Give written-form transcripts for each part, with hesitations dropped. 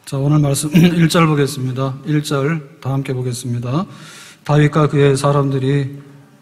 자, 오늘 말씀 1절 보겠습니다. 1절 다 함께 보겠습니다. 다윗과 그의 사람들이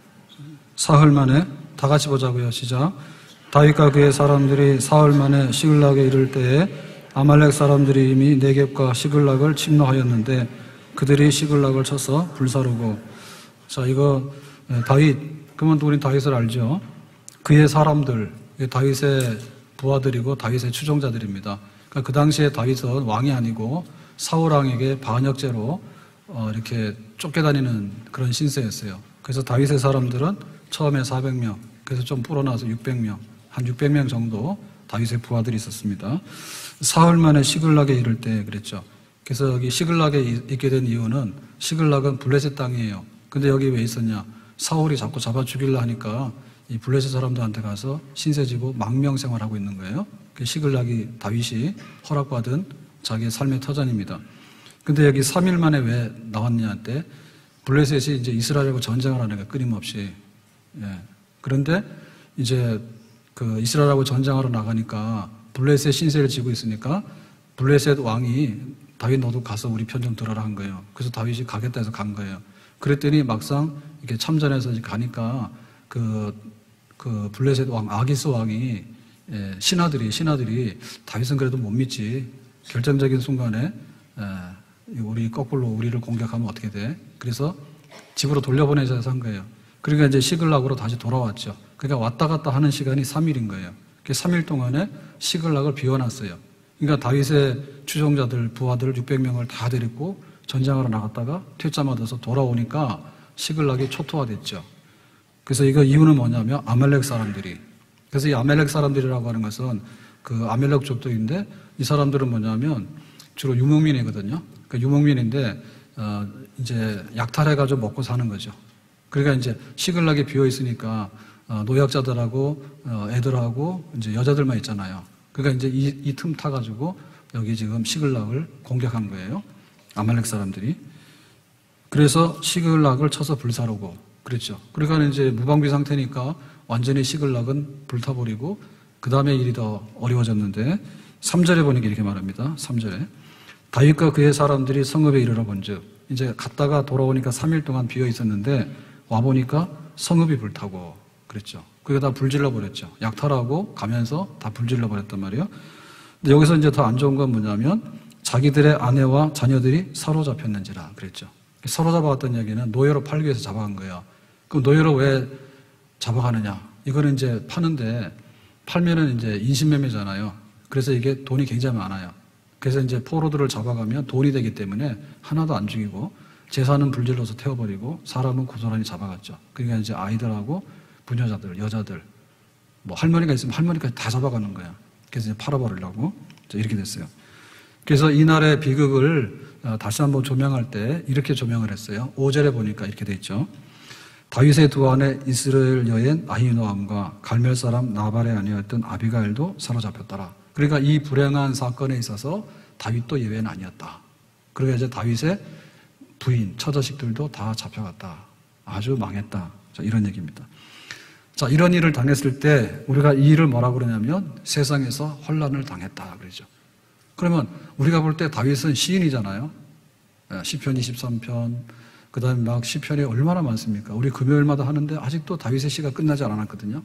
사흘 만에, 다 같이 보자고요. 시작. 다윗과 그의 사람들이 사흘 만에 시글락에 이를 때에 아말렉 사람들이 이미 네겝과 시글락을 침노하였는데 그들이 시글락을 쳐서 불사르고. 자, 이거 다윗, 그러면 우리 다윗을 알죠? 그의 사람들, 다윗의 부하들이고 다윗의 추종자들입니다. 그러니까 그 당시에 다윗은 왕이 아니고 사울 왕에게 반역죄로 이렇게 쫓겨다니는 그런 신세였어요. 그래서 다윗의 사람들은 처음에 400명, 그래서 좀 불어나서 600명, 한 600명 정도 다윗의 부하들이 있었습니다. 사흘 만에 시글락에 이를 때 그랬죠. 그래서 여기 시글락에 있게 된 이유는, 시글락은 블레셋 땅이에요. 근데 여기 왜 있었냐? 사울이 자꾸 잡아 죽이려 하니까 이 블레셋 사람들한테 가서 신세지고 망명 생활하고 있는 거예요. 시글락이 다윗이 허락받은 자기의 삶의 터전입니다. 근데 여기 3일 만에 왜 나왔냐 할 때, 블레셋이 이제 이스라엘과 전쟁을 하는 거예요. 끊임없이. 예. 그런데 이제 그 이스라엘하고 전쟁하러 나가니까 블레셋 신세를 지고 있으니까 블레셋 왕이 다윗 너도 가서 우리 편 좀 들어라 한 거예요. 그래서 다윗이 가겠다 해서 간 거예요. 그랬더니 막상 이렇게 참전해서 가니까 그 블레셋 왕 아기스 왕이, 신하들이 다윗은 그래도 못 믿지. 결정적인 순간에 우리 거꾸로 우리를 공격하면 어떻게 돼? 그래서 집으로 돌려보내자 해서 한 거예요. 그러니까 이제 시글락으로 다시 돌아왔죠. 그러니까 왔다 갔다 하는 시간이 3일인 거예요. 3일 동안에 시글락을 비워놨어요. 그러니까 다윗의 추종자들, 부하들 600명을 다 데리고 전쟁하러 나갔다가 퇴짜 맞아서 돌아오니까 시글락이 초토화됐죠. 그래서 이거 이유는 뭐냐면 아말렉 사람들이. 그래서 이 아말렉 사람들이라고 하는 것은 그 아말렉 족속인데, 이 사람들은 뭐냐면 주로 유목민이거든요. 그러니까 유목민인데 이제 약탈해가지고 먹고 사는 거죠. 그러니까 이제 시글락이 비어 있으니까 노약자들하고 애들하고 이제 여자들만 있잖아요. 그러니까 이제 이 틈 타가지고 여기 지금 시글락을 공격한 거예요. 아말렉 사람들이. 그래서 시글락을 쳐서 불사르고 그랬죠. 그러니까 이제 무방비 상태니까 완전히 시글락은 불타버리고, 그 다음에 일이 더 어려워졌는데 3절에 보니까 이렇게 말합니다. 3절에 다윗과 그의 사람들이 성읍에 이르러 본즉, 이제 갔다가 돌아오니까 3일 동안 비어 있었는데 와보니까 성읍이 불타고 그랬죠. 그게 다 불질러 버렸죠. 약탈하고 가면서 다 불질러 버렸단 말이에요. 근데 여기서 이제 더 안 좋은 건 뭐냐면 자기들의 아내와 자녀들이 사로잡혔는지라 그랬죠. 사로잡아왔던 얘기는 노예로 팔기 위해서 잡아간 거예요. 그럼 노예로 왜 잡아가느냐? 이거는 이제 파는데, 팔면은 이제 인신매매잖아요. 그래서 이게 돈이 굉장히 많아요. 그래서 이제 포로들을 잡아가면 돈이 되기 때문에 하나도 안 죽이고 재산은 불질러서 태워버리고 사람은 고스란히 잡아갔죠. 그러니까 이제 아이들하고 부녀자들, 여자들, 뭐 할머니가 있으면 할머니까지 다 잡아가는 거야. 그래서 이제 팔아버리려고 이렇게 됐어요. 그래서 이날의 비극을 다시 한번 조명할 때 이렇게 조명을 했어요. 5절에 보니까 이렇게 돼 있죠. 다윗의 두 아내 이스라엘 여인 아히노암과 갈멜 사람 나발의 아내였던 아비가일도 사로잡혔더라. 그러니까 이 불행한 사건에 있어서 다윗도 예외는 아니었다. 그러니까 이제 다윗의 부인, 처자식들도 다 잡혀갔다. 아주 망했다. 자, 이런 얘기입니다. 자, 이런 일을 당했을 때 우리가 이 일을 뭐라고 그러냐면 세상에서 혼란을 당했다 그러죠. 그러면 우리가 볼 때 다윗은 시인이잖아요. 시편 23편, 그 다음에 막 시편이 얼마나 많습니까? 우리 금요일마다 하는데 아직도 다윗의 시가 끝나지 않았거든요.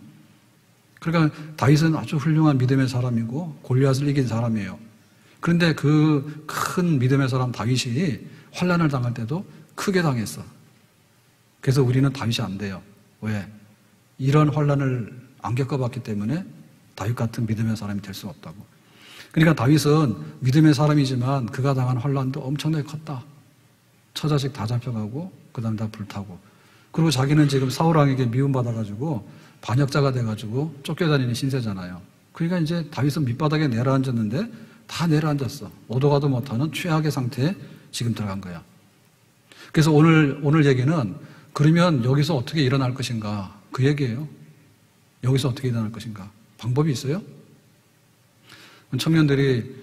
그러니까 다윗은 아주 훌륭한 믿음의 사람이고 골리앗을 이긴 사람이에요. 그런데 그 큰 믿음의 사람 다윗이 환난을 당할 때도 크게 당했어. 그래서 우리는 다윗이 안 돼요. 왜? 이런 환난을 안 겪어봤기 때문에 다윗 같은 믿음의 사람이 될 수 없다고. 그러니까 다윗은 믿음의 사람이지만 그가 당한 환난도 엄청나게 컸다. 처자식 다 잡혀가고 그 다음에 다 불타고, 그리고 자기는 지금 사울왕에게 미움받아가지고 반역자가 돼가지고 쫓겨다니는 신세잖아요. 그러니까 이제 다윗은 밑바닥에 내려앉았는데 다 내려앉았어. 오도 가도 못하는 최악의 상태에 지금 들어간 거야. 그래서 오늘 얘기는, 그러면 여기서 어떻게 일어날 것인가, 그 얘기예요. 여기서 어떻게 일어날 것인가. 방법이 있어요? 청년들이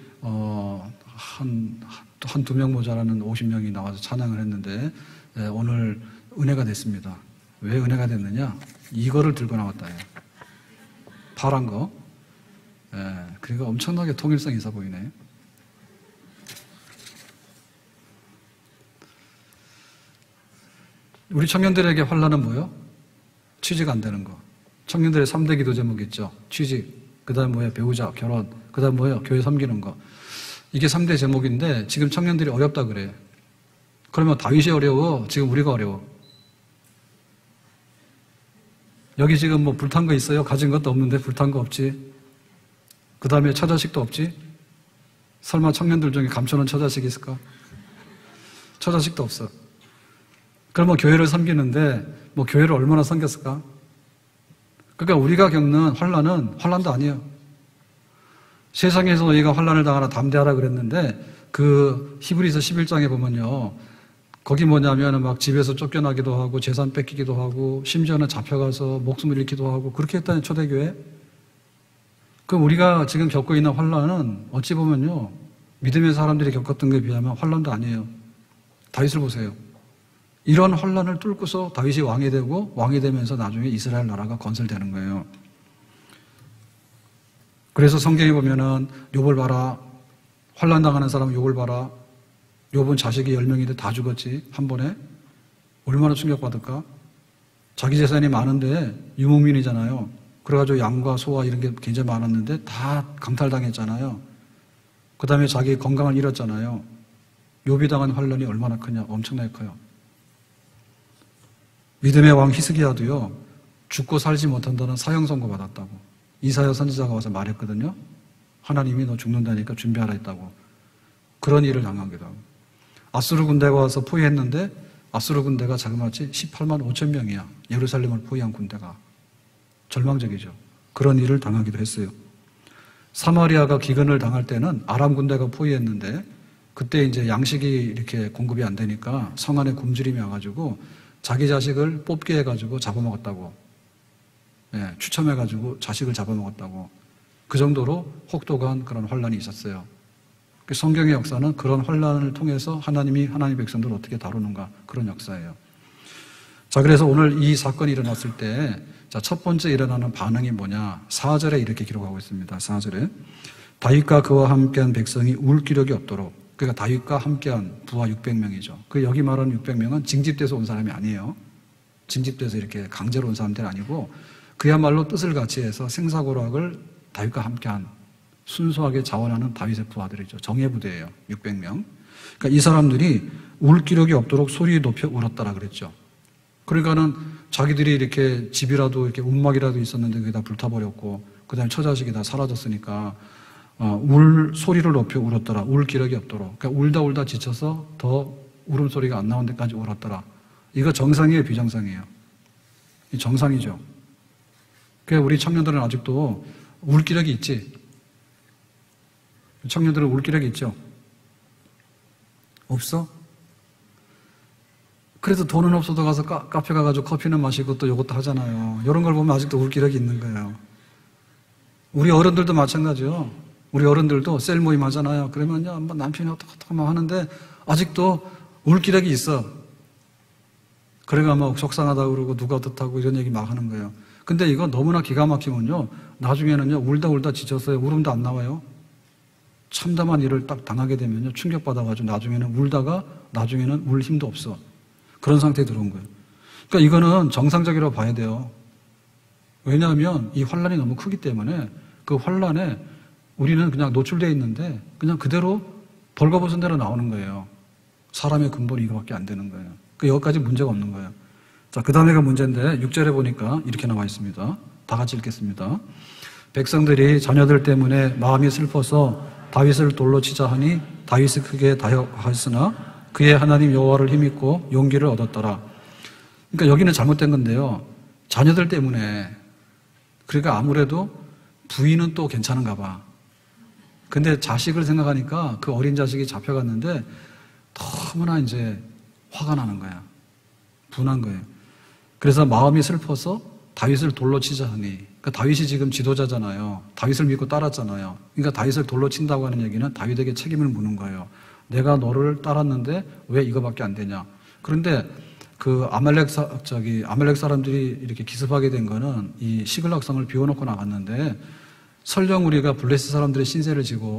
한두 명 모자라는 50명이 나와서 찬양을 했는데 오늘 은혜가 됐습니다. 왜 은혜가 됐느냐? 이거를 들고 나왔다. 파란 거. 그러니까 엄청나게 통일성이 있어 보이네. 우리 청년들에게 환란은 뭐예요? 취직 안 되는 거. 청년들의 3대 기도 제목이 있죠. 취직, 그 다음에 뭐예요? 배우자, 결혼, 그 다음에 뭐예요? 교회 섬기는 거. 이게 3대 제목인데 지금 청년들이 어렵다 그래요. 그러면 다윗이 어려워? 지금 우리가 어려워? 여기 지금 뭐 불탄 거 있어요? 가진 것도 없는데 불탄 거 없지? 그 다음에 처자식도 없지? 설마 청년들 중에 감춰놓은 처자식이 있을까? 처자식도 없어. 그러면 교회를 섬기는데 뭐 교회를 얼마나 섬겼을까? 그러니까 우리가 겪는 환란은 환란도 아니에요. 세상에서 너희가 환란을 당하라 담대하라 그랬는데 그 히브리서 11장에 보면요. 거기 뭐냐면 막 집에서 쫓겨나기도 하고 재산 뺏기기도 하고 심지어는 잡혀가서 목숨을 잃기도 하고 그렇게 했다는 초대교회. 그럼 우리가 지금 겪고 있는 환란은 어찌 보면요. 믿음의 사람들이 겪었던 것에 비하면 환란도 아니에요. 다윗을 보세요. 이런 환란을 뚫고서 다윗이 왕이 되고 왕이 되면서 나중에 이스라엘 나라가 건설되는 거예요. 그래서 성경에 보면은 욥을 봐라. 환란 당하는 사람은 욥을 봐라. 욥은 자식이 10명인데 다 죽었지 한 번에. 얼마나 충격받을까? 자기 재산이 많은데 유목민이잖아요. 그래가지고 양과 소와 이런 게 굉장히 많았는데 다 강탈당했잖아요. 그 다음에 자기 건강을 잃었잖아요. 욥이 당한 환란이 얼마나 크냐? 엄청나게 커요. 믿음의 왕 히스기야도요. 죽고 살지 못한다는 사형 선고 받았다고. 이사야 선지자가 와서 말했거든요. 하나님이 너 죽는다니까 준비하라 했다고. 그런 일을 당하기도 하고. 아수르 군대가 와서 포위했는데 아수르 군대가 자그마치 18만 5천 명이야. 예루살렘을 포위한 군대가. 절망적이죠. 그런 일을 당하기도 했어요. 사마리아가 기근을 당할 때는 아람 군대가 포위했는데 그때 이제 양식이 이렇게 공급이 안 되니까 성 안에 굶주림이 와가지고 자기 자식을 뽑게 해가지고 잡아먹었다고. 예, 추첨해가지고 자식을 잡아먹었다고. 그 정도로 혹독한 그런 환란이 있었어요. 성경의 역사는 그런 환란을 통해서 하나님이 하나님의 백성들을 어떻게 다루는가 그런 역사예요. 자, 그래서 오늘 이 사건이 일어났을 때 첫 번째 일어나는 반응이 뭐냐? 4절에 이렇게 기록하고 있습니다. 4절에 다윗과 그와 함께한 백성이 울 기력이 없도록. 그러니까 다윗과 함께한 부하 600명이죠. 그 여기 말하는 600명은 징집돼서 온 사람이 아니에요. 징집돼서 이렇게 강제로 온 사람들이 아니고 그야말로 뜻을 같이 해서 생사고락을 다윗과 함께한 순수하게 자원하는 다윗의 부하들이죠. 정예부대예요. 600명. 그러니까 이 사람들이 울 기력이 없도록 소리 높여 울었다라 그랬죠. 그러니까는 자기들이 이렇게 집이라도 이렇게 움막이라도 있었는데 그게 다 불타버렸고 그 다음에 처자식이 다 사라졌으니까 울 소리를 높여 울었더라. 울 기력이 없도록. 그러니까 울다 지쳐서 더 울음소리가 안 나온 데까지 울었더라. 이거 정상이에요, 비정상이에요? 이 정상이죠. 그러니까 우리 청년들은 아직도 울 기력이 있지. 청년들은 울 기력이 있죠. 없어? 그래도 돈은 없어도 가서 카페 가가지고 커피는 마시고 또 이것도 하잖아요. 이런 걸 보면 아직도 울 기력이 있는 거예요. 우리 어른들도 마찬가지요. 우리 어른들도 셀 모임 하잖아요. 그러면요, 남편이 어떡하고 막 하는데 아직도 울 기력이 있어. 그래가 막 속상하다고 그러고 누가 어떻다고 이런 얘기 막 하는 거예요. 근데 이거 너무나 기가 막히면요, 나중에는요, 울다 지쳐서 울음도 안 나와요. 참담한 일을 딱 당하게 되면요, 충격받아가지고 나중에는 울다가 나중에는 울 힘도 없어. 그런 상태에 들어온 거예요. 그러니까 이거는 정상적이라고 봐야 돼요. 왜냐하면 이 환란이 너무 크기 때문에 그 환란에 우리는 그냥 노출되어 있는데 그냥 그대로 벌거벗은 대로 나오는 거예요. 사람의 근본이 이거밖에 안 되는 거예요. 그러니까 여기까지 문제가 없는 거예요. 자, 그 다음에가 문제인데 6절에 보니까 이렇게 나와 있습니다. 다 같이 읽겠습니다. 백성들이 자녀들 때문에 마음이 슬퍼서 다윗을 돌로 치자 하니 다윗이 크게 다역하였으나 그의 하나님 여호와를 힘입고 용기를 얻었더라. 그러니까 여기는 잘못된 건데요. 자녀들 때문에. 그러니까 아무래도 부인은 또 괜찮은가 봐. 근데 자식을 생각하니까 그 어린 자식이 잡혀갔는데 너무나 이제 화가 나는 거야. 분한 거예요. 그래서 마음이 슬퍼서 다윗을 돌로 치자 하니. 그러니까 다윗이 지금 지도자잖아요. 다윗을 믿고 따랐잖아요. 그러니까 다윗을 돌로 친다고 하는 얘기는 다윗에게 책임을 묻는 거예요. 내가 너를 따랐는데 왜 이거밖에 안 되냐. 그런데 그 아말렉 사람들이 이렇게 기습하게 된 거는 이 시글락성을 비워놓고 나갔는데 설령 우리가 블레셋 사람들의 신세를 지고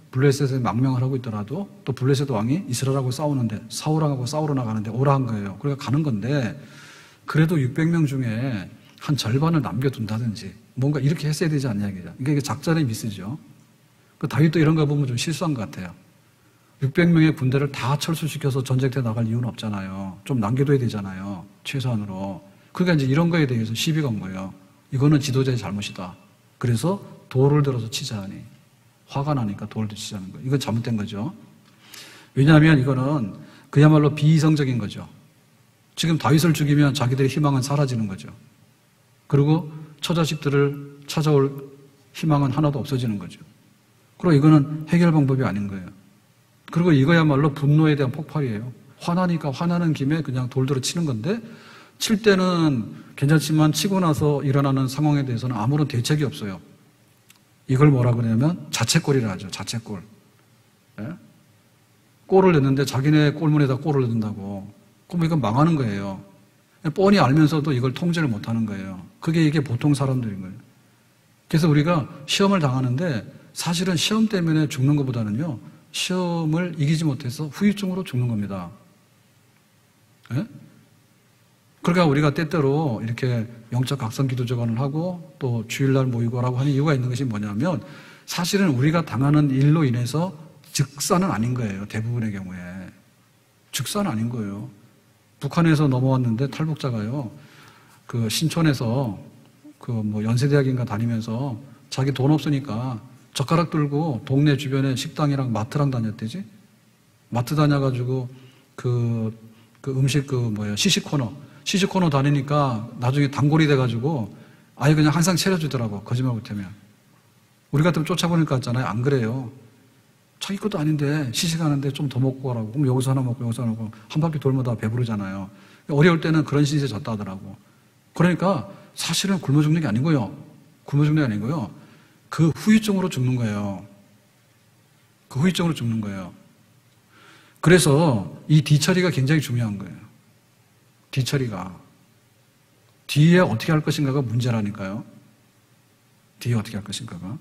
블레셋에 망명을 하고 있더라도 또 블레셋 왕이 이스라엘하고 싸우는데 사울왕하고 싸우러 나가는데 오라 한 거예요. 그러니까 가는 건데 그래도 600명 중에 한 절반을 남겨둔다든지 뭔가 이렇게 했어야 되지 않냐 이게. 그러니까 이게 작전의 미스죠. 그 다윗도 이런 거 보면 좀 실수한 것 같아요. 600명의 군대를 다 철수시켜서 전쟁터에 나갈 이유는 없잖아요. 좀 남겨둬야 되잖아요. 최소한으로. 그러니까 이제 이런 거에 대해서 시비가 온 거예요. 이거는 지도자의 잘못이다. 그래서 돌을 들어서 치자 하니. 화가 나니까 돌을 치자는 거예요. 이건 잘못된 거죠. 왜냐하면 이거는 그야말로 비이성적인 거죠. 지금 다윗을 죽이면 자기들의 희망은 사라지는 거죠. 그리고 처자식들을 찾아올 희망은 하나도 없어지는 거죠. 그리고 이거는 해결 방법이 아닌 거예요. 그리고 이거야말로 분노에 대한 폭발이에요. 화나니까 화나는 김에 그냥 돌들어 치는 건데 칠 때는 괜찮지만 치고 나서 일어나는 상황에 대해서는 아무런 대책이 없어요. 이걸 뭐라 그러냐면 자책골이라 하죠. 자책골. 예? 골을 넣는데 자기네 골문에다 골을 넣는다고. 그럼 이건 망하는 거예요. 뻔히 알면서도 이걸 통제를 못하는 거예요. 이게 보통 사람들인 거예요. 그래서 우리가 시험을 당하는데 사실은 시험 때문에 죽는 것보다는요. 시험을 이기지 못해서 후유증으로 죽는 겁니다. 예? 그러니까 우리가 때때로 이렇게 영적 각성 기도자관을 하고 또 주일날 모이고라고 하는 이유가 있는 것이 뭐냐면 사실은 우리가 당하는 일로 인해서 즉사는 아닌 거예요. 대부분의 경우에. 즉사는 아닌 거예요. 북한에서 넘어왔는데 탈북자가요. 그 신촌에서 연세대학인가 다니면서 자기 돈 없으니까 젓가락 들고 동네 주변에 식당이랑 마트랑 다녔대지. 마트 다녀가지고 음식 시식코너 다니니까 나중에 단골이 돼가지고 아예 그냥 항상 차려주더라고. 거짓말 못하면. 우리 같으면 쫓아보니까 있잖아요. 안 그래요. 자기 것도 아닌데 시식하는데 좀 더 먹고 가라고. 그럼 여기서 하나 먹고 여기서 하나 먹고 한 바퀴 돌면 다 배부르잖아요. 어려울 때는 그런 시세에 졌다 하더라고. 그러니까 사실은 굶어 죽는 게 아니고요. 굶어 죽는 게 아니고요. 그 후유증으로 죽는 거예요. 그 후유증으로 죽는 거예요. 그래서 이 뒤처리가 굉장히 중요한 거예요. 뒤처리가. 뒤에 어떻게 할 것인가가 문제라니까요. 뒤에 어떻게 할 것인가가.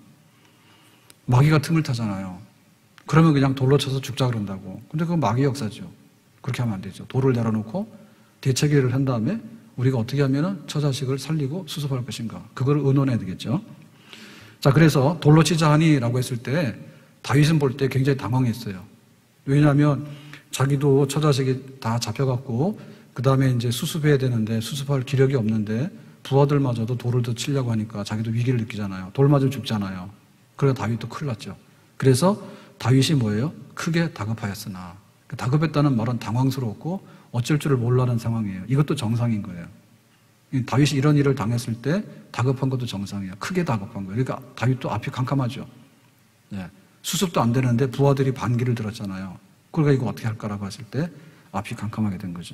마귀가 틈을 타잖아요. 그러면 그냥 돌로 쳐서 죽자 그런다고. 근데 그건 마귀 역사죠. 그렇게 하면 안 되죠. 돌을 내려놓고 대처리를 한 다음에 우리가 어떻게 하면 처자식을 살리고 수습할 것인가. 그걸 의논해야 되겠죠. 자, 그래서 돌로 치자 하니라고 했을 때 다윗은 볼 때 굉장히 당황했어요. 왜냐하면 자기도 처자식이 다 잡혀갖고 그 다음에 이제 수습해야 되는데 수습할 기력이 없는데 부하들마저도 돌을 더 치려고 하니까 자기도 위기를 느끼잖아요. 돌 맞으면 죽잖아요. 그래서 다윗도 큰일 났죠. 그래서 다윗이 뭐예요? 크게 다급하였으나. 다급했다는 말은 당황스럽고 어쩔 줄을 몰라는 상황이에요. 이것도 정상인 거예요. 다윗이 이런 일을 당했을 때 다급한 것도 정상이에요. 크게 다급한 거예요. 그러니까 다윗도 앞이 캄캄하죠. 네. 수습도 안 되는데 부하들이 반기를 들었잖아요. 그러니까 이거 어떻게 할까라고 했을 때 앞이 캄캄하게 된 거죠.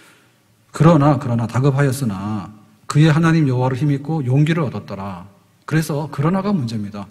그러나 다급하였으나 그의 하나님 여호와를 힘입고 용기를 얻었더라. 그래서 그러나가 문제입니다.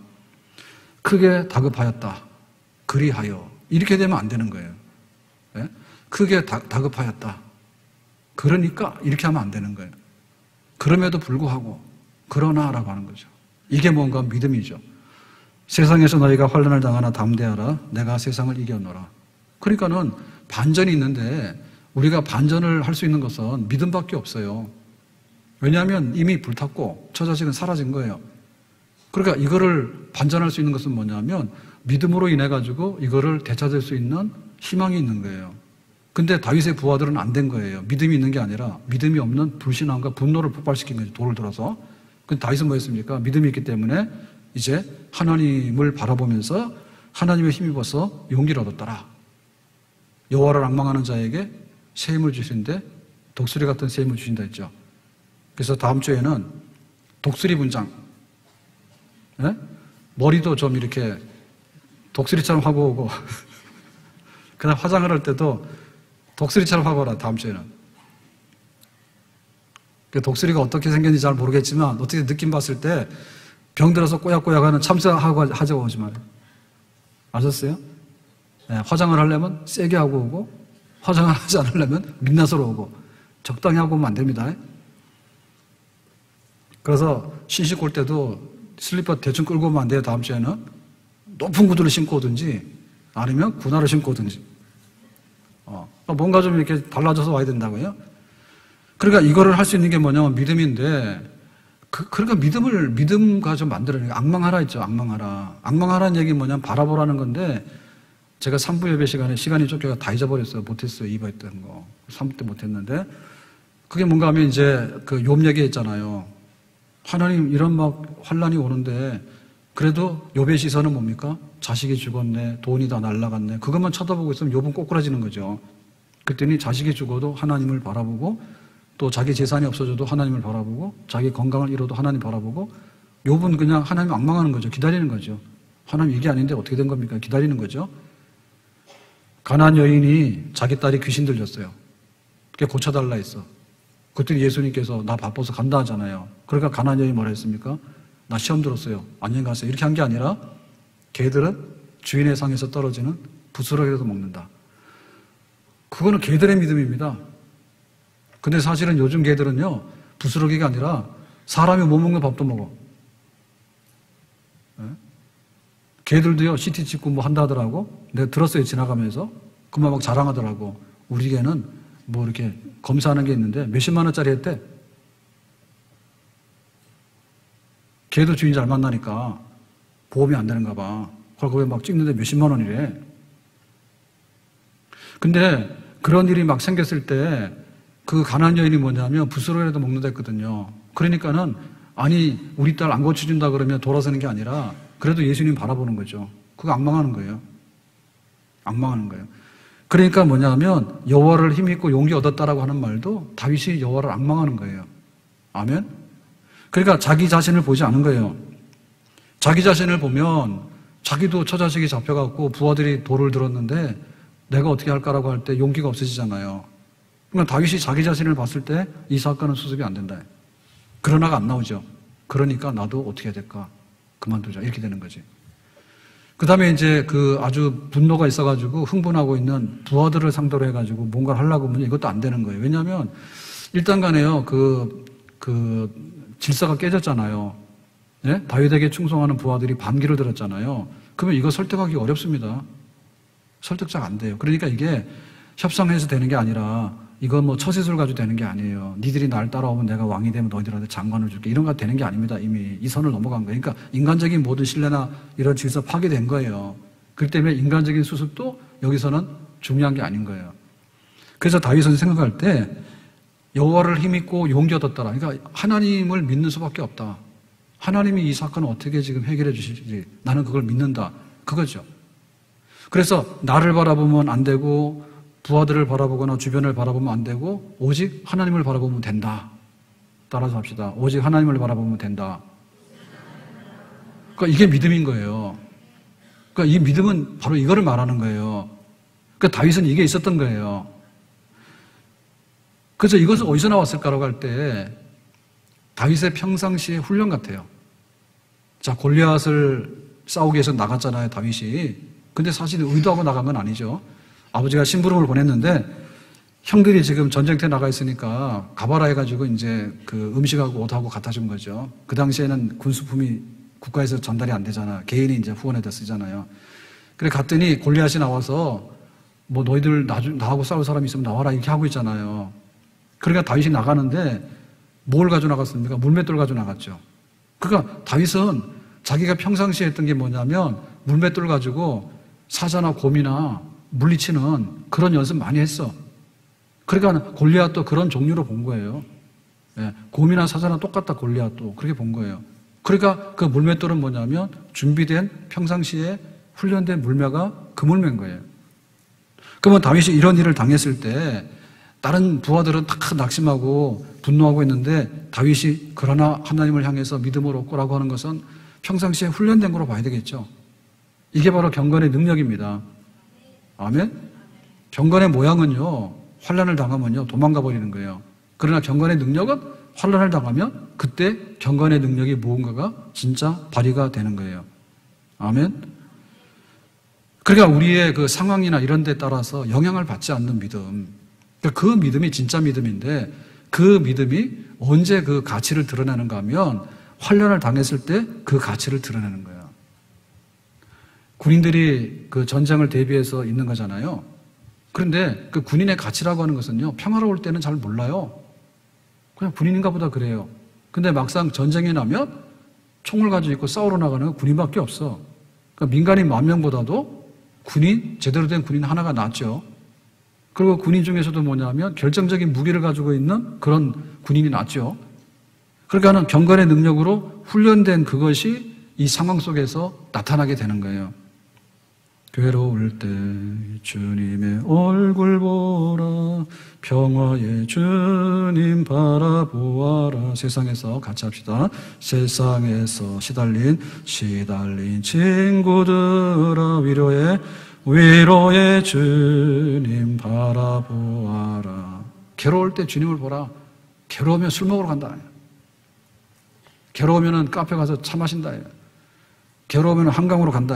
크게 다급하였다. 그리하여. 이렇게 되면 안 되는 거예요. 네? 크게 다급하였다. 그러니까 이렇게 하면 안 되는 거예요. 그럼에도 불구하고 그러나라고 하는 거죠. 이게 뭔가 믿음이죠. 세상에서 너희가 환난을 당하나 담대하라. 내가 세상을 이겨노라. 그러니까는 반전이 있는데 우리가 반전을 할 수 있는 것은 믿음밖에 없어요. 왜냐하면 이미 불탔고 처자식은 사라진 거예요. 그러니까 이거를 반전할 수 있는 것은 뭐냐면 믿음으로 인해 가지고 이거를 되찾을 수 있는 희망이 있는 거예요. 근데 다윗의 부하들은 안 된 거예요. 믿음이 있는 게 아니라 믿음이 없는 불신앙과 분노를 폭발시킨 거죠. 돌을 들어서. 근데 다윗은 뭐였습니까? 믿음이 있기 때문에 이제 하나님을 바라보면서 하나님의 힘입어서 용기를 얻었더라. 여호와를 앙망하는 자에게 새 힘을 주신데 독수리 같은 새 힘을 주신다 했죠. 그래서 다음 주에는 독수리 분장. 네? 머리도 좀 이렇게 독수리처럼 하고 오고 그다음 화장을 할 때도 독수리처럼 하고 오라. 다음 주에는. 독수리가 어떻게 생겼는지 잘 모르겠지만 어떻게 느낌 봤을 때 병들어서 꼬약꼬약하는 참새하고 하자고 오지 말아요. 아셨어요? 네, 화장을 하려면 세게 하고 오고 화장을 하지 않으려면 민낯으로 오고 적당히 하고 오면 안 됩니다. 그래서 신식 올 때도 슬리퍼 대충 끌고 오면 안 돼요. 다음 주에는 높은 구두를 신고 오든지 아니면 군화를 신고 오든지 뭔가 좀 이렇게 달라져서 와야 된다고요. 그러니까 이거를 할 수 있는 게 뭐냐면 믿음인데 그러니까 믿음과 좀 만들어내요. 악망하라 했죠. 악망하라는 얘기는 뭐냐면 바라보라는 건데 제가 3부 예배 시간이 쫓겨가 다 잊어버렸어요. 못했어요. 2부 했던 거. 3부 때 못했는데 그게 뭔가 하면 이제 그 욥 얘기했잖아요. 하나님 이런 막 환란이 오는데 그래도 욥의 시선은 뭡니까? 자식이 죽었네, 돈이 다 날라갔네. 그것만 쳐다보고 있으면 욥은 꼬꾸라지는 거죠. 그랬더니 자식이 죽어도 하나님을 바라보고 또 자기 재산이 없어져도 하나님을 바라보고 자기 건강을 잃어도 하나님 바라보고 욥은 그냥 하나님 악망하는 거죠. 기다리는 거죠. 하나님 이게 아닌데 어떻게 된 겁니까? 기다리는 거죠. 가나안 여인이 자기 딸이 귀신 들렸어요. 그게 고쳐달라 했어. 그랬더니 예수님께서 나 바빠서 간다 하잖아요. 그러니까 가나안 여인이 뭐라 했습니까? 나 시험 들었어요. 안녕히 가세요. 이렇게 한 게 아니라 개들은 주인의 상에서 떨어지는 부스러기라도 먹는다. 그거는 개들의 믿음입니다. 근데 사실은 요즘 개들은요, 부스러기가 아니라 사람이 못 먹는 밥도 먹어. 네? 개들도요, 시티 짓고 뭐 한다 하더라고. 내가 들었어요, 지나가면서. 그만 막 자랑하더라고. 우리 개는 뭐 이렇게 검사하는 게 있는데 몇십만 원짜리 했대. 개도 주인 잘 만나니까 보험이 안 되는가 봐. 그걸 거기 막 찍는데 몇십만 원이래. 근데 그런 일이 막 생겼을 때 그 가난한 여인이 뭐냐면 부스러기라도 먹는다 했거든요. 그러니까는 아니 우리 딸 안 고쳐준다 그러면 돌아서는 게 아니라 그래도 예수님 바라보는 거죠. 그거 악망하는 거예요. 악망하는 거예요. 그러니까 뭐냐면 여호와를 힘입고 용기 얻었다라고 하는 말도 다윗이 여호와를 악망하는 거예요. 아멘. 그러니까 자기 자신을 보지 않은 거예요. 자기 자신을 보면 자기도 처자식이 잡혀갖고 부하들이 돌을 들었는데 내가 어떻게 할까라고 할 때 용기가 없어지잖아요. 그러니까 다윗이 자기 자신을 봤을 때 이 사건은 수습이 안 된다. 그러나가 안 나오죠. 그러니까 나도 어떻게 해야 될까? 그만두자. 이렇게 되는 거지. 그 다음에 이제 그 아주 분노가 있어가지고 흥분하고 있는 부하들을 상대로 해가지고 뭔가를 하려고 하면 이것도 안 되는 거예요. 왜냐하면 일단 간에요. 질서가 깨졌잖아요. 예? 다윗에게 충성하는 부하들이 반기를 들었잖아요. 그러면 이거 설득하기 어렵습니다. 설득 잘 안 돼요. 그러니까 이게 협상해서 되는 게 아니라 이건 뭐 처세술 가지고 되는 게 아니에요. 니들이 날 따라오면 내가 왕이 되면 너희들한테 장관을 줄게. 이런 거 되는 게 아닙니다. 이미 이 선을 넘어간 거예요. 그러니까 인간적인 모든 신뢰나 이런 질서 파괴된 거예요. 그렇기 때문에 인간적인 수습도 여기서는 중요한 게 아닌 거예요. 그래서 다윗은 생각할 때 여호와를 힘입고 용기 얻었더라. 그러니까 하나님을 믿는 수밖에 없다. 하나님이 이 사건을 어떻게 지금 해결해 주실지 나는 그걸 믿는다. 그거죠. 그래서 나를 바라보면 안 되고 부하들을 바라보거나 주변을 바라보면 안 되고 오직 하나님을 바라보면 된다. 따라서 합시다. 오직 하나님을 바라보면 된다. 그러니까 이게 믿음인 거예요. 그러니까 이 믿음은 바로 이거를 말하는 거예요. 그러니까 다윗은 이게 있었던 거예요. 그래서 이것은 어디서 나왔을까라고 할 때 다윗의 평상시의 훈련 같아요. 자, 골리앗을 싸우기 위해서 나갔잖아요, 다윗이. 근데 사실 의도하고 나간 건 아니죠. 아버지가 심부름을 보냈는데 형들이 지금 전쟁터에 나가 있으니까 가봐라 해가지고 이제 그 음식하고 옷하고 갖다 준 거죠. 그 당시에는 군수품이 국가에서 전달이 안 되잖아. 개인이 이제 후원에다 쓰잖아요. 그래 갔더니 골리앗이 나와서 뭐 너희들 나하고 싸울 사람 있으면 나와라 이렇게 하고 있잖아요. 그러니까 다윗이 나가는데 뭘 가지고 나갔습니까? 물맷돌 가지고 나갔죠. 그러니까 다윗은 자기가 평상시에 했던 게 뭐냐면 물맷돌 가지고 사자나 곰이나 물리치는 그런 연습 많이 했어. 그러니까 골리앗도 그런 종류로 본 거예요. 예, 곰이나 사자나 똑같다 골리앗도 그렇게 본 거예요. 그러니까 그 물맷돌은 뭐냐면 준비된 평상시에 훈련된 물매가 그 물매인 거예요. 그러면 다윗이 이런 일을 당했을 때 다른 부하들은 다 낙심하고 분노하고 있는데 다윗이 그러나 하나님을 향해서 믿음을 얻고라고 하는 것은 평상시에 훈련된 거로 봐야 되겠죠. 이게 바로 경건의 능력입니다. 아멘? 경건의 모양은요, 환난을 당하면요, 도망가 버리는 거예요. 그러나 경건의 능력은 환난을 당하면 그때 경건의 능력이 무언가가 진짜 발휘가 되는 거예요. 아멘? 그러니까 우리의 그 상황이나 이런 데 따라서 영향을 받지 않는 믿음. 그 믿음이 진짜 믿음인데 그 믿음이 언제 그 가치를 드러내는가 하면 환난을 당했을 때 그 가치를 드러내는 거예요. 군인들이 그 전쟁을 대비해서 있는 거잖아요. 그런데 그 군인의 가치라고 하는 것은요, 평화로울 때는 잘 몰라요. 그냥 군인인가 보다 그래요. 근데 막상 전쟁이 나면 총을 가지고 있고 싸우러 나가는 건 군인밖에 없어. 그러니까 민간인 10,000명보다도 군인, 제대로 된 군인 하나가 낫죠. 그리고 군인 중에서도 뭐냐면 결정적인 무기를 가지고 있는 그런 군인이 낫죠. 그러니까는 경건의 능력으로 훈련된 그것이 이 상황 속에서 나타나게 되는 거예요. 괴로울 때 주님의 얼굴 보라, 평화의 주님 바라보아라. 세상에서 같이 합시다. 세상에서 시달린 친구들아, 위로의 주님 바라보아라. 괴로울 때 주님을 보라. 괴로우면 술 먹으러 간다. 괴로우면 카페 가서 차 마신다. 괴로우면 한강으로 간다.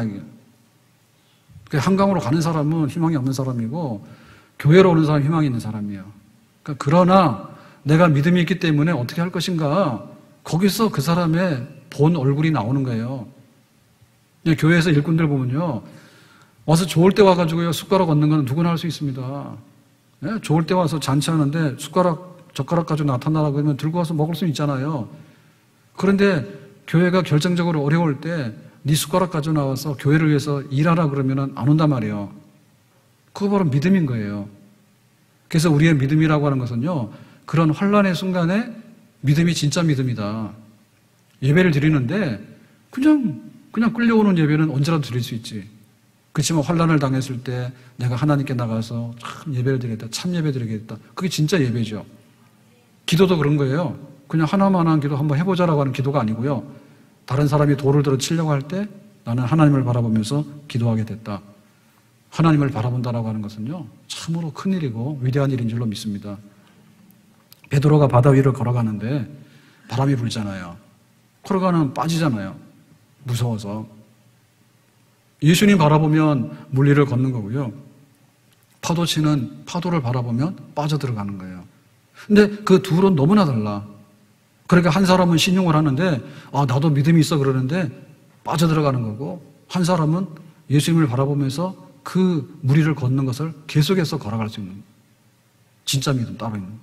한강으로 가는 사람은 희망이 없는 사람이고, 교회로 오는 사람은 희망이 있는 사람이에요. 그러나 내가 믿음이 있기 때문에 어떻게 할 것인가, 거기서 그 사람의 본 얼굴이 나오는 거예요. 교회에서 일꾼들 보면요, 와서 좋을 때 와가지고요, 숟가락 얻는 건 누구나 할 수 있습니다. 좋을 때 와서 잔치하는데 젓가락 가지고 나타나라고 하면 들고 와서 먹을 수 있잖아요. 그런데 교회가 결정적으로 어려울 때 네 숟가락 가지고 나와서 교회를 위해서 일하라 그러면 안 온단 말이에요. 그거 바로 믿음인 거예요. 그래서 우리의 믿음이라고 하는 것은요, 그런 환난의 순간에 믿음이 진짜 믿음이다. 예배를 드리는데 그냥 끌려오는 예배는 언제라도 드릴 수 있지. 그렇지만 환난을 당했을 때 내가 하나님께 나가서 참 예배를 드리겠다, 참 예배 드리겠다. 그게 진짜 예배죠. 기도도 그런 거예요. 그냥 하나만한 기도 한번 해보자라고 하는 기도가 아니고요. 다른 사람이 돌을 들어 치려고 할 때 나는 하나님을 바라보면서 기도하게 됐다. 하나님을 바라본다라고 하는 것은요, 참으로 큰일이고 위대한 일인 줄로 믿습니다. 베드로가 바다 위를 걸어가는데 바람이 불잖아요. 걸어가는 빠지잖아요. 무서워서. 예수님 바라보면 물리를 걷는 거고요. 파도 치는 파도를 바라보면 빠져들어가는 거예요. 근데 그 둘은 너무나 달라. 그러니까 한 사람은 신용을 하는데 나도 믿음이 있어 그러는데 빠져들어가는 거고, 한 사람은 예수님을 바라보면서 그 무리를 걷는 것을 계속해서 걸어갈 수 있는, 진짜 믿음 따로 있는.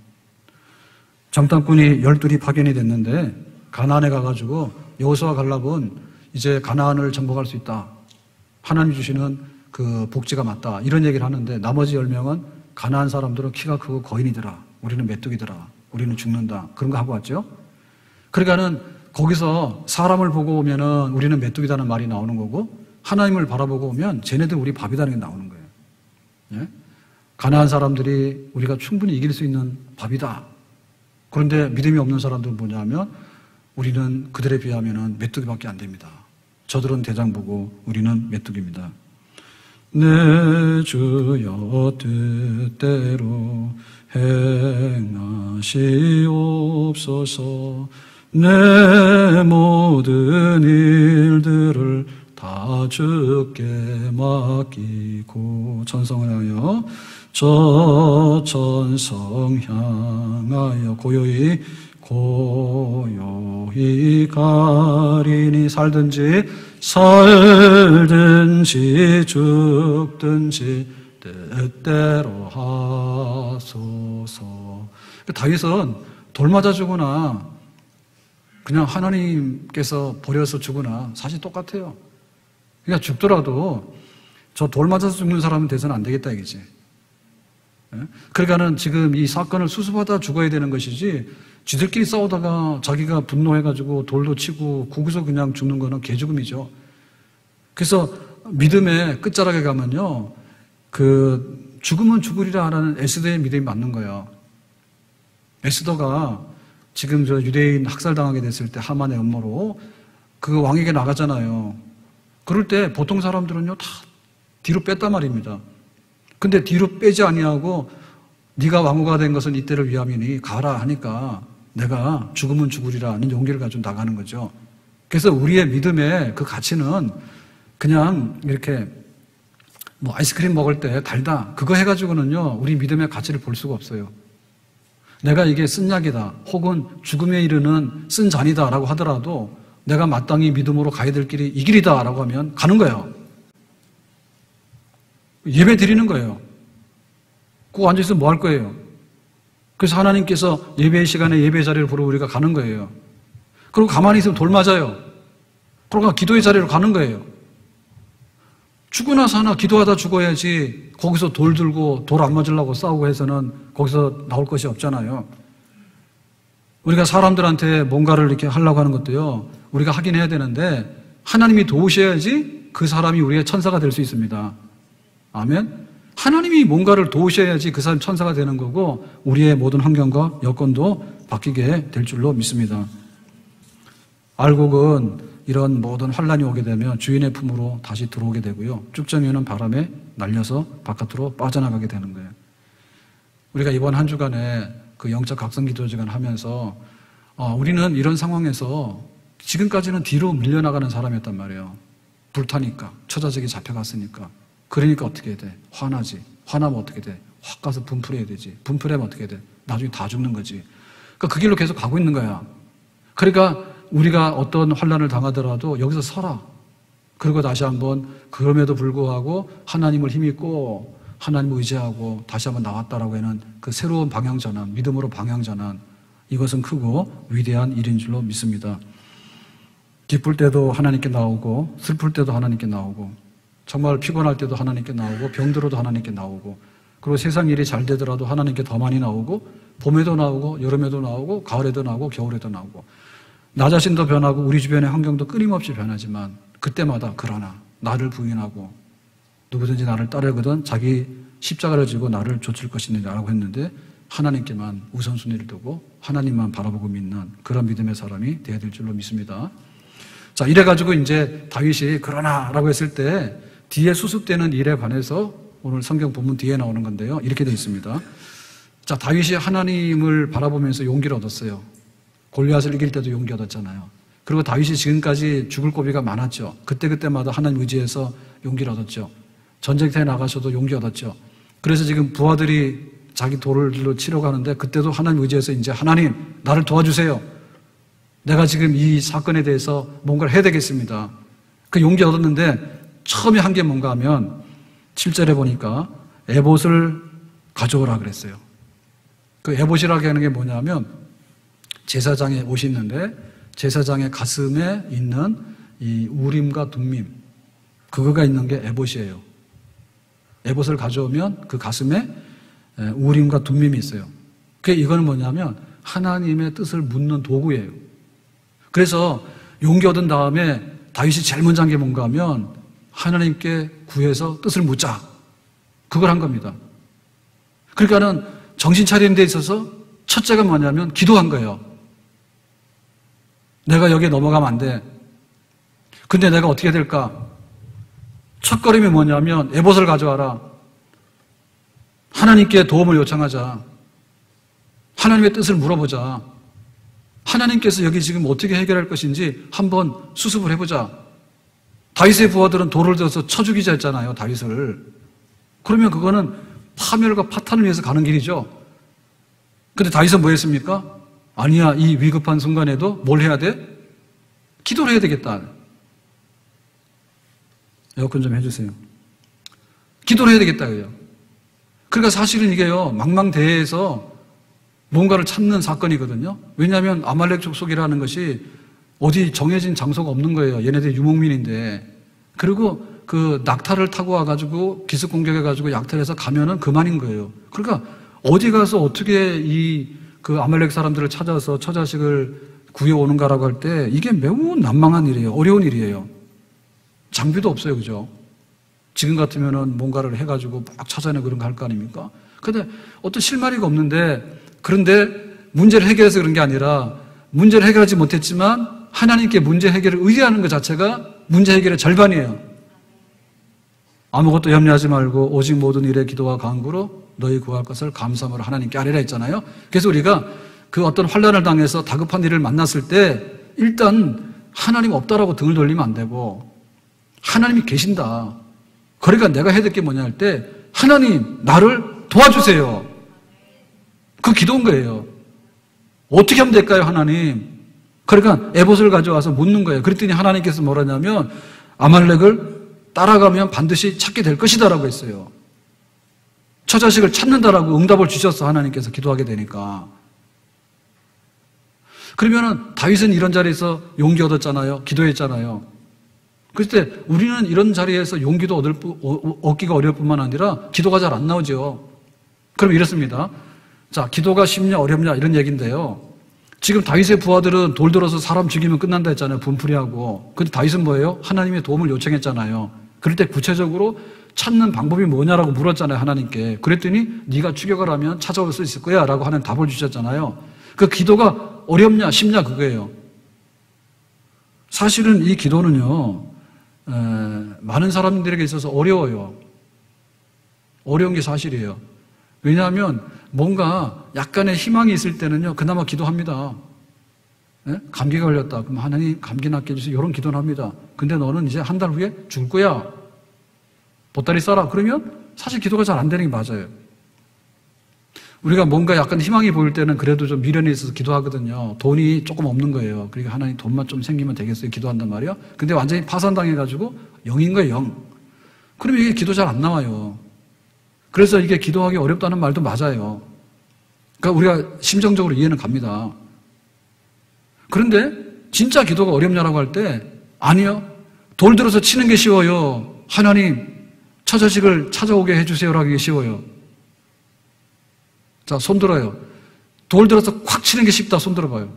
정탐꾼이 12이 파견이 됐는데 가나안에 가가지고 여호수아 갈렙은 이제 가나안을 정복할 수 있다, 하나님 주시는 그 복지가 맞다, 이런 얘기를 하는데 나머지 10명은 가나안 사람들은 키가 크고 거인이더라, 우리는 메뚜기더라, 우리는 죽는다, 그런 거 하고 왔죠. 그러니까는 거기서 사람을 보고 오면은 우리는 메뚜기다는 말이 나오는 거고, 하나님을 바라보고 오면 쟤네들 우리 밥이다는 게 나오는 거예요. 예? 가나안 사람들이 우리가 충분히 이길 수 있는 밥이다. 그런데 믿음이 없는 사람들은 뭐냐면 우리는 그들에 비하면은 메뚜기밖에 안 됩니다. 저들은 대장 보고 우리는 메뚜기입니다. 내 주여 뜻대로 행하시옵소서. 내 모든 일들을 다 주께 맡기고 천성을 향하여 저 천성 향하여 고요히 가리니 살든지 죽든지 뜻대로 하소서. 다윗은 돌 맞아 죽으나 그냥 하나님께서 버려서 죽으나 사실 똑같아요. 그러니까 죽더라도 저 돌 맞아서 죽는 사람은 돼서는 안 되겠다 이거지. 그러니까는 지금 이 사건을 수습하다 죽어야 되는 것이지, 지들끼리 싸우다가 자기가 분노해가지고 돌도 치고 거기서 그냥 죽는 거는 개죽음이죠. 그래서 믿음의 끝자락에 가면요, 그 죽으면 죽으리라 하는 에스더의 믿음이 맞는 거예요. 에스더가 지금 저 유대인 학살당하게 됐을 때 하만의 음모로 그 왕에게 나가잖아요. 그럴 때 보통 사람들은요 다 뒤로 뺐단 말입니다. 근데 뒤로 빼지 아니하고 네가 왕후가 된 것은 이때를 위함이니 가라 하니까 내가 죽으면 죽으리라는 용기를 가지고 나가는 거죠. 그래서 우리의 믿음의 그 가치는 그냥 이렇게 뭐 아이스크림 먹을 때 달다 그거 해가지고는요 우리 믿음의 가치를 볼 수가 없어요. 내가 이게 쓴 약이다 혹은 죽음에 이르는 쓴 잔이다 라고 하더라도 내가 마땅히 믿음으로 가야 될 길이 이 길이다 라고 하면 가는 거예요. 예배 드리는 거예요. 꼭 앉아있으면 뭐 할 거예요? 그래서 하나님께서 예배 시간에 예배 자리를 보러 우리가 가는 거예요. 그리고 가만히 있으면 돌 맞아요. 그러고 기도의 자리로 가는 거예요. 죽으나 사나 기도하다 죽어야지 거기서 돌 들고 돌 안 맞으려고 싸우고 해서는 거기서 나올 것이 없잖아요. 우리가 사람들한테 뭔가를 이렇게 하려고 하는 것도요, 우리가 하긴 해야 되는데 하나님이 도우셔야지 그 사람이 우리의 천사가 될 수 있습니다. 아멘? 하나님이 뭔가를 도우셔야지 그 사람이 천사가 되는 거고 우리의 모든 환경과 여건도 바뀌게 될 줄로 믿습니다. 알곡은 이런 모든 환란이 오게 되면 주인의 품으로 다시 들어오게 되고요. 쭉정이는 바람에 날려서 바깥으로 빠져나가게 되는 거예요. 우리가 이번 한 주간에 그 영적 각성 기도 시간 하면서 우리는 이런 상황에서 지금까지는 뒤로 밀려나가는 사람이었단 말이에요. 불타니까, 처자적이 잡혀갔으니까. 그러니까 어떻게 돼? 화나지. 화나면 어떻게 돼? 확 가서 분풀해야 되지. 분풀하면 어떻게 돼? 나중에 다 죽는 거지. 그러니까 그 길로 계속 가고 있는 거야. 그러니까 우리가 어떤 환란을 당하더라도 여기서 서라. 그리고 다시 한번 그럼에도 불구하고 하나님을 힘입고 하나님을 의지하고 다시 한번 나왔다라고 하는 그 새로운 방향전환, 믿음으로 방향전환, 이것은 크고 위대한 일인 줄로 믿습니다. 기쁠 때도 하나님께 나오고 슬플 때도 하나님께 나오고 정말 피곤할 때도 하나님께 나오고 병들어도 하나님께 나오고 그리고 세상 일이 잘 되더라도 하나님께 더 많이 나오고 봄에도 나오고 여름에도 나오고 가을에도 나오고 겨울에도 나오고 나 자신도 변하고 우리 주변의 환경도 끊임없이 변하지만 그때마다 그러나 나를 부인하고 누구든지 나를 따르거든 자기 십자가를 지고 나를 좇을 것이니라고 했는데 하나님께만 우선순위를 두고 하나님만 바라보고 믿는 그런 믿음의 사람이 되어야 될 줄로 믿습니다. 자, 이래가지고 이제 다윗이 그러나라고 했을 때 뒤에 수습되는 일에 관해서 오늘 성경 본문 뒤에 나오는 건데요. 이렇게 되어 있습니다. 자, 다윗이 하나님을 바라보면서 용기를 얻었어요. 골리앗을 이길 때도 용기 얻었잖아요. 그리고 다윗이 지금까지 죽을 고비가 많았죠. 그때마다 하나님 의지해서 용기를 얻었죠. 전쟁터에 나가서도 용기 얻었죠. 그래서 지금 부하들이 자기 돌을 치러 가는데 그때도 하나님 의지해서 이제 하나님 나를 도와주세요. 내가 지금 이 사건에 대해서 뭔가를 해야 되겠습니다. 그 용기 얻었는데 처음에 한 게 뭔가 하면 7절에 보니까 에봇을 가져오라 그랬어요. 그 에봇이라고 하는 게 뭐냐면 제사장의 옷이 있는데 제사장의 가슴에 있는 이 우림과 둠밈 그거가 있는 게 에봇이에요. 에봇을 가져오면 그 가슴에 우림과 둠밈이 있어요. 이거는 뭐냐면 하나님의 뜻을 묻는 도구예요. 그래서 용기 얻은 다음에 다윗이 제일 먼저 한 게 뭔가 하면 하나님께 구해서 뜻을 묻자. 그걸 한 겁니다. 그러니까는 정신 차리는 데 있어서 첫째가 뭐냐면 기도한 거예요. 내가 여기에 넘어가면 안 돼. 근데 내가 어떻게 해야 될까? 첫걸음이 뭐냐면 에봇을 가져와라. 하나님께 도움을 요청하자. 하나님의 뜻을 물어보자. 하나님께서 여기 지금 어떻게 해결할 것인지 한번 수습을 해보자. 다윗의 부하들은 돌을 들어서 쳐 죽이자 했잖아요, 다윗을. 그러면 그거는 파멸과 파탄을 위해서 가는 길이죠. 근데 다윗은 뭐 했습니까? 아니야, 이 위급한 순간에도 뭘 해야 돼? 기도를 해야 되겠다. 에어컨 좀 해주세요. 기도를 해야 되겠다, 그요. 그러니까 사실은 이게요, 망망대해에서 뭔가를 찾는 사건이거든요. 왜냐하면 아말렉 족속이라는 것이 어디 정해진 장소가 없는 거예요. 얘네들 유목민인데. 그리고 그 낙타를 타고 와가지고 기습 공격해가지고 약탈해서 가면은 그만인 거예요. 그러니까 어디 가서 어떻게 그 아말렉 사람들을 찾아서 처자식을 구해오는가라고 할 때 이게 매우 난망한 일이에요. 어려운 일이에요. 장비도 없어요. 그죠? 지금 같으면은 뭔가를 해가지고 막 찾아내고 그런 거 할 거 아닙니까? 근데 어떤 실마리가 없는데 그런데 문제를 해결해서 그런 게 아니라 문제를 해결하지 못했지만 하나님께 문제 해결을 의지하는 것 자체가 문제 해결의 절반이에요. 아무것도 염려하지 말고 오직 모든 일에 기도와 간구로 너희 구할 것을 감사함으로 하나님께 아뢰라 했잖아요. 그래서 우리가 그 어떤 환난을 당해서 다급한 일을 만났을 때 일단 하나님 없다라고 등을 돌리면 안 되고 하나님이 계신다. 그러니까 내가 해야 될 게 뭐냐 할 때 하나님 나를 도와주세요. 그 기도인 거예요. 어떻게 하면 될까요, 하나님? 그러니까 에봇을 가져와서 묻는 거예요. 그랬더니 하나님께서 뭐라냐면 아말렉을 따라가면 반드시 찾게 될 것이다라고 했어요. 처자식을 찾는다라고 응답을 주셨어, 하나님께서 기도하게 되니까. 그러면은 다윗은 이런 자리에서 용기 얻었잖아요. 기도했잖아요. 그때 우리는 이런 자리에서 용기도 얻기가 어려울 뿐만 아니라 기도가 잘 안 나오죠. 그럼 이렇습니다. 자, 기도가 쉽냐 어렵냐 이런 얘기인데요. 지금 다윗의 부하들은 돌 들어서 사람 죽이면 끝난다 했잖아요. 분풀이하고. 근데 다윗은 뭐예요? 하나님의 도움을 요청했잖아요. 그럴 때 구체적으로 찾는 방법이 뭐냐라고 물었잖아요. 하나님께. 그랬더니 네가 추격을 하면 찾아올 수 있을 거야 라고 하는 답을 주셨잖아요. 그 기도가 어렵냐 쉽냐 그거예요. 사실은 이 기도는요, 많은 사람들에게 있어서 어려워요. 어려운 게 사실이에요. 왜냐하면 뭔가 약간의 희망이 있을 때는요, 그나마 기도합니다. 네? 감기가 걸렸다. 그럼 하나님 감기 낫게 해주세요. 이런 기도는 합니다. 근데 너는 이제 한 달 후에 죽을 거야. 보따리 싸라. 그러면 사실 기도가 잘 안 되는 게 맞아요. 우리가 뭔가 약간 희망이 보일 때는 그래도 좀 미련이 있어서 기도하거든요. 돈이 조금 없는 거예요. 그러니까 하나님 돈만 좀 생기면 되겠어요. 기도한단 말이에요. 근데 완전히 파산당해가지고 0인 거예요, 0. 그러면 이게 기도 잘 안 나와요. 그래서 이게 기도하기 어렵다는 말도 맞아요. 그러니까 우리가 심정적으로 이해는 갑니다. 그런데 진짜 기도가 어렵냐라고 할 때 아니요. 돌 들어서 치는 게 쉬워요. 하나님 처자식을 찾아오게 해주세요라고 하기 쉬워요. 자, 손 들어요. 돌 들어서 콱 치는 게 쉽다. 손 들어봐요.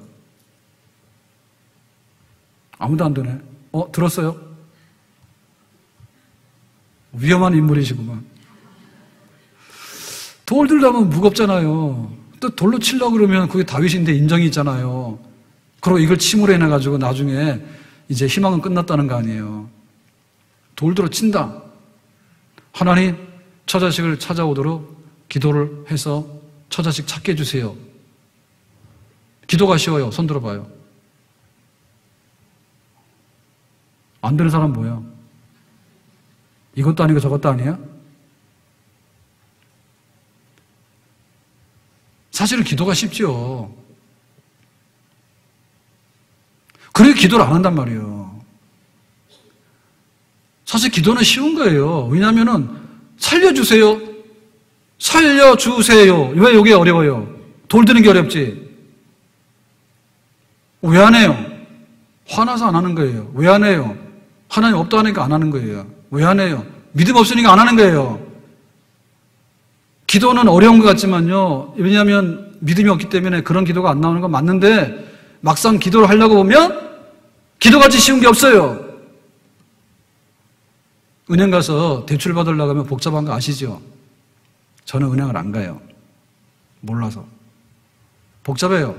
아무도 안 드네. 들었어요? 위험한 인물이시구만. 돌 들려면 무겁잖아요. 또 돌로 치려고 그러면 그게 다윗인데 인정이 있잖아요. 그리고 이걸 침으로 해놔가지고 나중에 이제 희망은 끝났다는 거 아니에요. 돌 들어 친다. 하나님 처자식을 찾아오도록 기도를 해서 처자식 찾게 해주세요. 기도가 쉬워요. 손 들어봐요. 안 되는 사람 뭐야? 이것도 아니고 저것도 아니야? 사실은 기도가 쉽죠. 그래 기도를 안 한단 말이에요. 사실 기도는 쉬운 거예요. 왜냐하면은 살려주세요. 살려주세요. 왜 이게 어려워요? 돌 드는 게 어렵지. 왜 안 해요? 화나서 안 하는 거예요. 왜 안 해요? 하나님 없다 하니까 안 하는 거예요. 왜 안 해요? 믿음 없으니까 안 하는 거예요. 기도는 어려운 것 같지만요. 왜냐하면 믿음이 없기 때문에 그런 기도가 안 나오는 건 맞는데 막상 기도를 하려고 보면 기도같이 쉬운 게 없어요. 은행 가서 대출 받으려고 하면 복잡한 거 아시죠? 저는 은행을 안 가요. 몰라서. 복잡해요.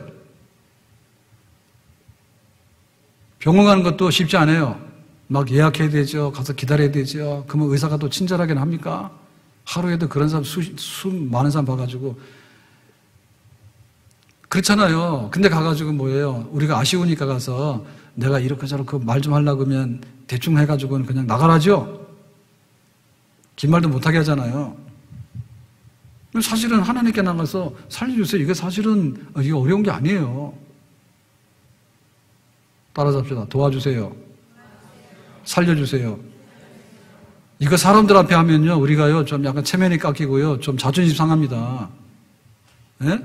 병원 가는 것도 쉽지 않아요. 막 예약해야 되죠. 가서 기다려야 되죠. 그러면 의사가 또 친절하게는 합니까? 하루에도 그런 사람 많은 사람 봐가지고. 그렇잖아요. 근데 가가지고 뭐예요? 우리가 아쉬우니까 가서 내가 이렇게 저렇게 말 좀 하려고 하면 대충 해가지고는 그냥 나가라죠? 긴 말도 못하게 하잖아요. 사실은 하나님께 나가서 살려주세요. 이게 사실은 이게 어려운 게 아니에요. 따라잡시다. 도와주세요. 살려주세요. 이거 사람들 앞에 하면요, 우리가요, 좀 약간 체면이 깎이고요, 좀 자존심 상합니다. 예?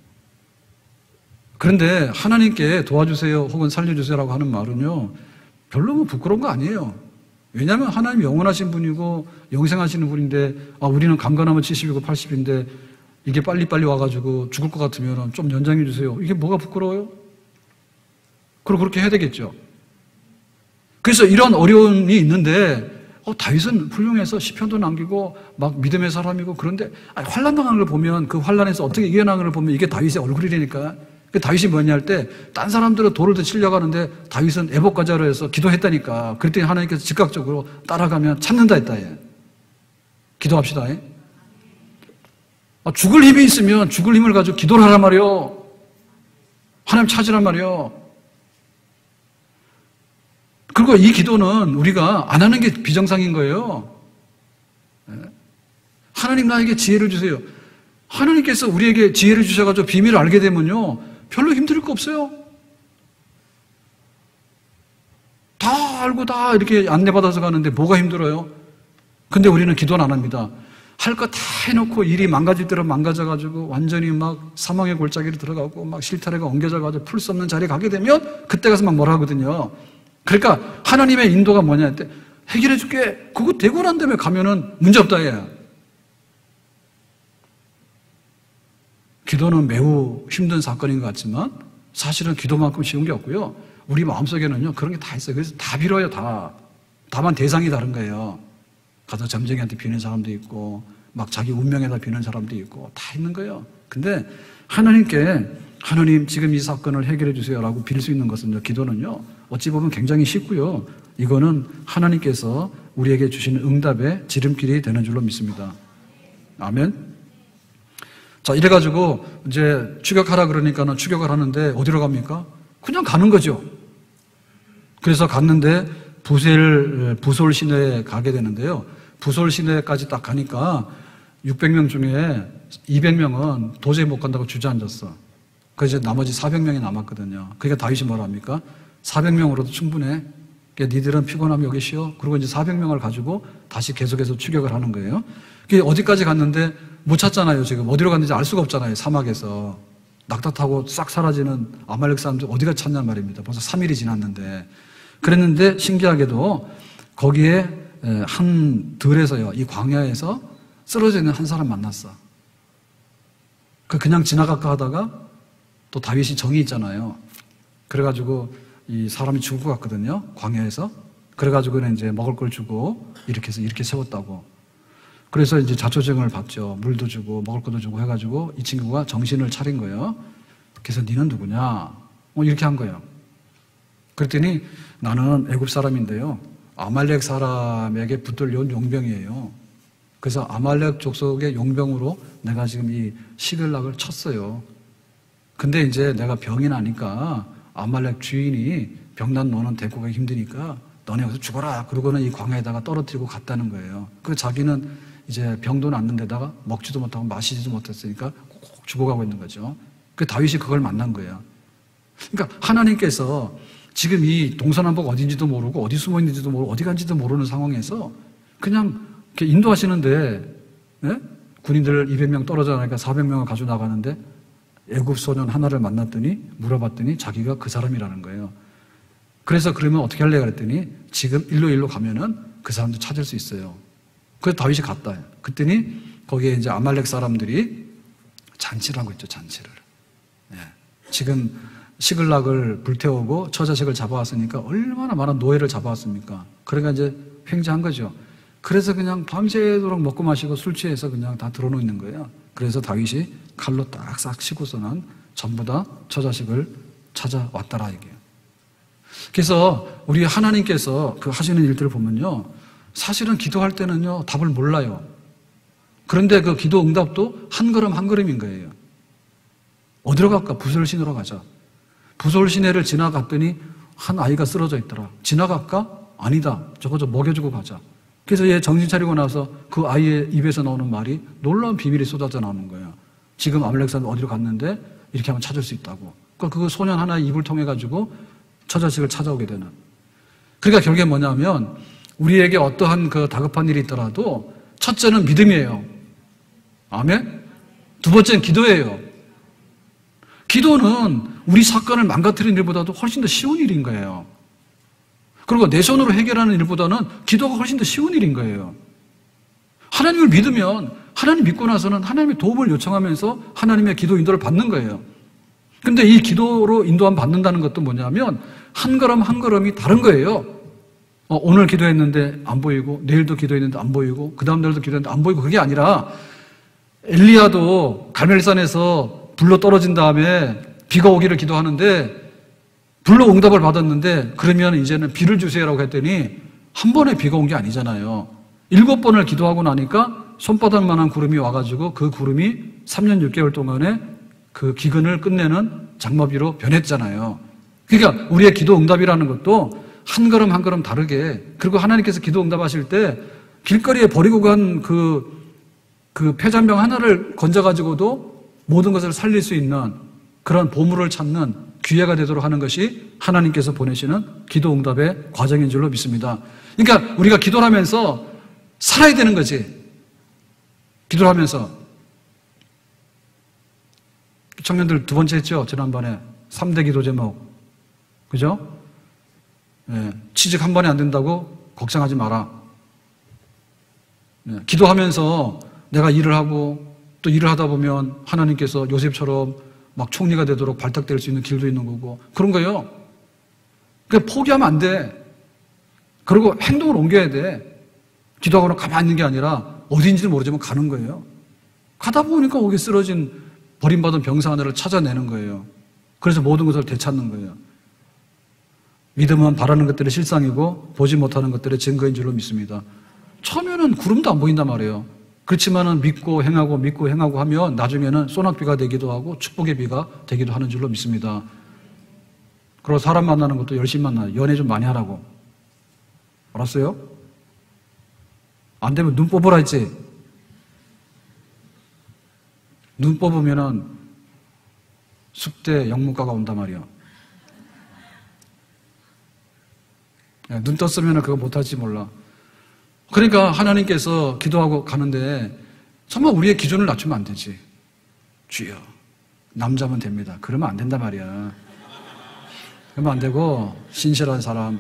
그런데 하나님께 도와주세요 혹은 살려주세요라고 하는 말은요, 별로 뭐 부끄러운 거 아니에요. 왜냐하면 하나님 영원하신 분이고 영생하시는 분인데, 우리는 강건하면 70이고 80인데 이게 빨리빨리 와가지고 죽을 것 같으면 좀 연장해 주세요. 이게 뭐가 부끄러워요? 그리고 그렇게 해야 되겠죠. 그래서 이런 어려움이 있는데 다윗은 훌륭해서 시편도 남기고 막 믿음의 사람이고, 그런데 환난 당하는 걸 보면, 그 환난에서 어떻게 이겨나가는 걸 보면 이게 다윗의 얼굴이라니까. 그 다윗이 뭐냐 할 때 딴 사람들은 돌을 더 치려고 하는데 다윗은 애복가자로 해서 기도했다니까. 그랬더니 하나님께서 즉각적으로 따라가면 찾는다 했다. 예. 기도합시다. 예. 죽을 힘이 있으면 죽을 힘을 가지고 기도를 하란 말이요. 하나님 찾으란 말이요. 그리고 이 기도는 우리가 안 하는 게 비정상인 거예요. 하나님 나에게 지혜를 주세요. 하나님께서 우리에게 지혜를 주셔가지고 비밀을 알게 되면요, 별로 힘들 거 없어요. 다 알고 다 이렇게 안내받아서 가는데 뭐가 힘들어요? 근데 우리는 기도는 안 합니다. 할 거 다 해놓고 일이 망가질 대로 망가져가지고 완전히 막 사망의 골짜기로 들어가고 막 실타래가 엉겨져가지고 풀 수 없는 자리에 가게 되면 그때 가서 막 뭐라 하거든요. 그러니까 하나님의 인도가 뭐냐 할 때 해결해 줄게. 그거 되고 난 다음에 가면은 문제없다 얘. 기도는 매우 힘든 사건인 것 같지만 사실은 기도만큼 쉬운 게 없고요. 우리 마음속에는요 그런 게 다 있어요. 그래서 다 빌어요. 다만 대상이 다른 거예요. 가서 점쟁이한테 비는 사람도 있고 막 자기 운명에다 비는 사람도 있고 다 있는 거예요. 근데 하나님께 하나님 지금 이 사건을 해결해 주세요라고 빌 수 있는 것은요, 기도는요 어찌 보면 굉장히 쉽고요. 이거는 하나님께서 우리에게 주시는 응답의 지름길이 되는 줄로 믿습니다. 아멘. 자, 이래가지고 이제 추격하라 그러니까는 추격을 하는데 어디로 갑니까? 그냥 가는 거죠. 그래서 갔는데 부솔 시내에 가게 되는데요. 부솔 시내까지 딱 가니까 600명 중에 200명은 도저히 못 간다고 주저앉았어. 그래서 이제 나머지 400명이 남았거든요. 그러니까 다윗이 뭐라 합니까? 400명으로도 충분해. 그러니까 니들은 피곤하면 여기 쉬어. 그리고 이제 400명을 가지고 다시 계속해서 추격을 하는 거예요. 그게 어디까지 갔는데 못 찾잖아요. 지금 어디로 갔는지 알 수가 없잖아요. 사막에서 낙타타고 싹 사라지는 아말렉 사람들 어디가 찾냔 말입니다. 벌써 3일이 지났는데. 그랬는데 신기하게도 거기에 한 들에서요, 이 광야에서 쓰러져 있는 한 사람 만났어. 그냥 지나갈까 하다가 또 다윗이 정이 있잖아요. 그래가지고 이 사람이 죽을 것 같거든요. 광야에서. 그래가지고는 이제 먹을 걸 주고 이렇게 해서 이렇게 세웠다고. 그래서 이제 자초정을 받죠. 물도 주고 먹을 것도 주고 해가지고 이 친구가 정신을 차린 거예요. 그래서 니는 누구냐? 이렇게 한 거예요. 그랬더니 나는 애굽 사람인데요. 아말렉 사람에게 붙들려온 용병이에요. 그래서 아말렉 족속의 용병으로 내가 지금 이 시글락을 쳤어요. 근데 이제 내가 병이 나니까 아말렉 주인이 병난 너는 데리고 가기 힘드니까 너네 여기서 죽어라. 그러고는 이 광야에다가 떨어뜨리고 갔다는 거예요. 그 자기는 이제 병도 났는 데다가 먹지도 못하고 마시지도 못했으니까 꼭 죽어가고 있는 거죠. 그 다윗이 그걸 만난 거예요. 그러니까 하나님께서 지금 이 동서남북 어딘지도 모르고 어디 숨어 있는지도 모르고 어디 간지도 모르는 상황에서 그냥 이렇게 인도하시는데, 네? 군인들 200명 떨어져 나니까 400명을 가지고 나가는데 애굽 소년 하나를 만났더니 물어봤더니 자기가 그 사람이라는 거예요. 그래서 그러면 어떻게 할래 그랬더니 지금 일로 가면은 그 사람도 찾을 수 있어요. 그래서 다윗이 갔다. 그랬더니 거기에 이제 아말렉 사람들이 잔치를 하고 있죠, 잔치를. 네. 지금 시글락을 불태우고 처자식을 잡아왔으니까 얼마나 많은 노예를 잡아왔습니까? 그러니까 이제 횡재한 거죠. 그래서 그냥 밤새도록 먹고 마시고 술 취해서 그냥 다 들어놓는 거예요. 그래서 다윗이 칼로 딱 싹 치고서는 전부 다 처자식을 찾아왔더라 이게요. 그래서 우리 하나님께서 그 하시는 일들을 보면요, 사실은 기도할 때는요 답을 몰라요. 그런데 그 기도 응답도 한 걸음 한 걸음인 거예요. 어디로 갈까? 부솔 시내로 가자. 부솔 시내를 지나갔더니 한 아이가 쓰러져 있더라. 지나갈까? 아니다. 저거 좀 먹여주고 가자. 그래서 얘 정신 차리고 나서 그 아이의 입에서 나오는 말이 놀라운 비밀이 쏟아져 나오는 거예요. 지금 아말렉 사람 어디로 갔는데 이렇게 하면 찾을 수 있다고. 그 소년 하나의 입을 통해 가지고 처자식을 찾아오게 되는. 그러니까 결국에 뭐냐면 우리에게 어떠한 그 다급한 일이 있더라도 첫째는 믿음이에요. 아멘? 두 번째는 기도예요. 기도는 우리 사건을 망가뜨리는 일보다도 훨씬 더 쉬운 일인 거예요. 그리고 내 손으로 해결하는 일보다는 기도가 훨씬 더 쉬운 일인 거예요. 하나님을 믿으면 하나님 믿고 나서는 하나님의 도움을 요청하면서 하나님의 기도 인도를 받는 거예요. 근데 이 기도로 인도함 받는다는 것도 뭐냐면 한 걸음 한 걸음이 다른 거예요. 오늘 기도했는데 안 보이고 내일도 기도했는데 안 보이고 그 다음 날도 기도했는데 안 보이고 그게 아니라 엘리야도 갈멜산에서 불로 떨어진 다음에 비가 오기를 기도하는데 불로 응답을 받았는데 그러면 이제는 비를 주세요라고 했더니 한 번에 비가 온 게 아니잖아요. 7번을 기도하고 나니까 손바닥만한 구름이 와가지고 그 구름이 3년 6개월 동안에 그 기근을 끝내는 장마비로 변했잖아요. 그러니까 우리의 기도 응답이라는 것도 한 걸음 한 걸음 다르게, 그리고 하나님께서 기도 응답하실 때 길거리에 버리고 간 그 폐잔병 하나를 건져가지고도 모든 것을 살릴 수 있는 그런 보물을 찾는 기회가 되도록 하는 것이 하나님께서 보내시는 기도 응답의 과정인 줄로 믿습니다. 그러니까 우리가 기도를 하면서 살아야 되는 거지. 기도를 하면서. 청년들 두 번째 했죠. 지난번에 3대 기도 제목. 그죠? 네. 취직 한 번에 안 된다고 걱정하지 마라. 네. 기도하면서 내가 일을 하고 또 일을 하다 보면 하나님께서 요셉처럼 막 총리가 되도록 발탁될 수 있는 길도 있는 거고 그런 거예요. 그러니까 포기하면 안 돼. 그리고 행동을 옮겨야 돼. 기도하고는 가만히 있는 게 아니라 어디인지는 모르지만 가는 거예요. 가다 보니까 거기 쓰러진 버림받은 병사 하나를 찾아내는 거예요. 그래서 모든 것을 되찾는 거예요. 믿음은 바라는 것들의 실상이고 보지 못하는 것들의 증거인 줄로 믿습니다. 처음에는 구름도 안 보인단 말이에요. 그렇지만은 믿고 행하고 하면 나중에는 소낙비가 되기도 하고 축복의 비가 되기도 하는 줄로 믿습니다. 그리고 사람 만나는 것도 열심히 만나요. 연애 좀 많이 하라고. 알았어요? 안 되면 눈 뽑으라 했지. 눈 뽑으면은 숙대 영문과가 온단 말이야. 눈 떴으면 그거 못할지 몰라. 그러니까 하나님께서 기도하고 가는데 정말 우리의 기준을 낮추면 안 되지. 주여, 남자면 됩니다. 그러면 안 된단 말이야. 그러면 안 되고 신실한 사람,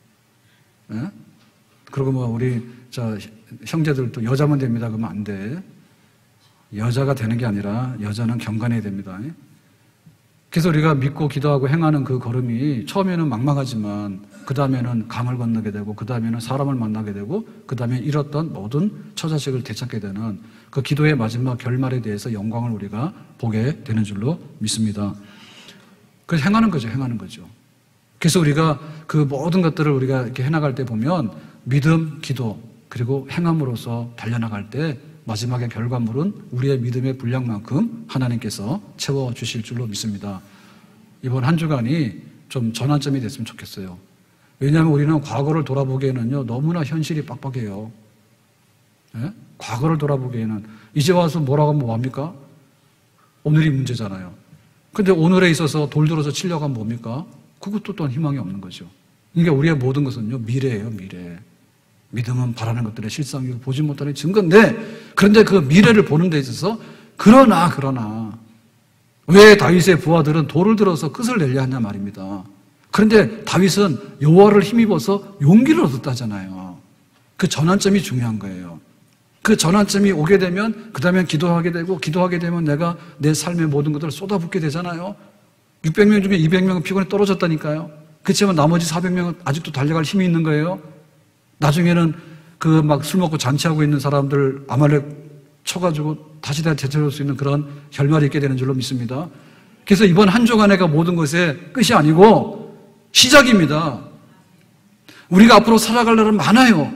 예? 그리고 뭐 우리 형제들도 여자면 됩니다. 그러면 안 돼. 여자가 되는 게 아니라 여자는 경건해야 됩니다. 그래서 우리가 믿고 기도하고 행하는 그 걸음이 처음에는 막막하지만 그 다음에는 강을 건너게 되고 그 다음에는 사람을 만나게 되고 그 다음에 잃었던 모든 처자식을 되찾게 되는 그 기도의 마지막 결말에 대해서 영광을 우리가 보게 되는 줄로 믿습니다. 그래서 행하는 거죠. 그래서 우리가 그 모든 것들을 우리가 이렇게 해나갈 때 보면 믿음, 기도 그리고 행함으로써 달려나갈 때 마지막의 결과물은 우리의 믿음의 분량만큼 하나님께서 채워주실 줄로 믿습니다. 이번 한 주간이 좀 전환점이 됐으면 좋겠어요. 왜냐하면 우리는 과거를 돌아보기에는요, 너무나 현실이 빡빡해요. 예? 과거를 돌아보기에는 이제 와서 뭐라고 하면 뭐합니까? 오늘이 문제잖아요. 근데 오늘에 있어서 돌 들어서 치려고 하면 뭡니까? 그것도 또한 희망이 없는 거죠. 그러니까 우리의 모든 것은요, 미래예요, 미래. 믿음은 바라는 것들의 실상이고 보지 못하는 증거인데, 그런데 그 미래를 보는 데 있어서 그러나 왜 다윗의 부하들은 돌을 들어서 끝을 내려 하냐 말입니다. 그런데 다윗은 여호와를 힘입어서 용기를 얻었다잖아요. 그 전환점이 중요한 거예요. 그 전환점이 오게 되면 그 다음에 기도하게 되고 기도하게 되면 내가 내 삶의 모든 것들을 쏟아붓게 되잖아요. 600명 중에 200명은 피곤에 떨어졌다니까요. 그렇지만 나머지 400명은 아직도 달려갈 힘이 있는 거예요. 나중에는 그 막 술 먹고 잔치하고 있는 사람들 아말렉 쳐가지고 다시 되찾을 수 있는 그런 결말이 있게 되는 줄로 믿습니다. 그래서 이번 한 주간에가 모든 것의 끝이 아니고 시작입니다. 우리가 앞으로 살아갈 날은 많아요.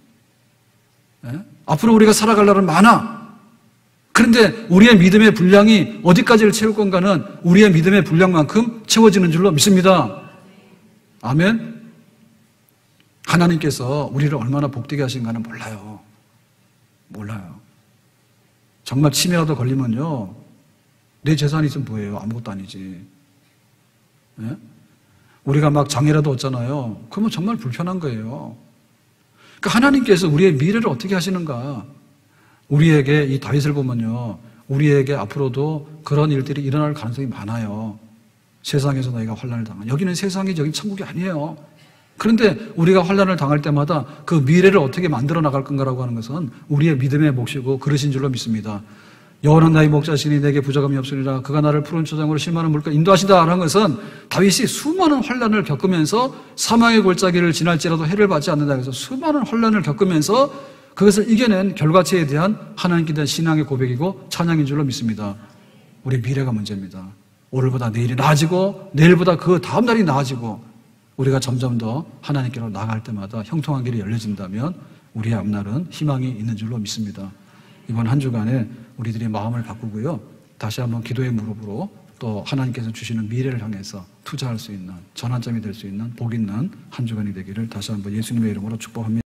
네? 앞으로 우리가 살아갈 날은 많아. 그런데 우리의 믿음의 분량이 어디까지를 채울 건가는 우리의 믿음의 분량만큼 채워지는 줄로 믿습니다. 아멘. 하나님께서 우리를 얼마나 복되게 하신가는 몰라요. 정말 치매라도 걸리면요, 내 재산이 있으면 뭐예요? 아무것도 아니지. 네? 우리가 막 장애라도 얻잖아요. 그러면 정말 불편한 거예요. 그러니까 하나님께서 우리의 미래를 어떻게 하시는가? 우리에게 이 다윗을 보면요, 우리에게 앞으로도 그런 일들이 일어날 가능성이 많아요. 세상에서 너희가 환난을 당한. 여기는 세상이 여기 천국이 아니에요. 그런데 우리가 환난을 당할 때마다 그 미래를 어떻게 만들어 나갈 건가라고 하는 것은 우리의 믿음의 몫이고 그러신 줄로 믿습니다. 여호와는 나의 목자시니 내게 부족함이 없으리라. 그가 나를 푸른 초장으로 쉴만한 물가로 인도하시다라는 것은 다윗이 수많은 환난을 겪으면서 사망의 골짜기를 지날지라도 해를 받지 않는다 해서 수많은 환난을 겪으면서 그것을 이겨낸 결과체에 대한 하나님께 대한 신앙의 고백이고 찬양인 줄로 믿습니다. 우리 미래가 문제입니다. 오늘보다 내일이 나아지고 내일보다 그 다음 날이 나아지고 우리가 점점 더 하나님께로 나아갈 때마다 형통한 길이 열려진다면 우리의 앞날은 희망이 있는 줄로 믿습니다. 이번 한 주간에 우리들이 마음을 바꾸고요, 다시 한번 기도의 무릎으로 또 하나님께서 주시는 미래를 향해서 투자할 수 있는 전환점이 될 수 있는 복 있는 한 주간이 되기를 다시 한번 예수님의 이름으로 축복합니다.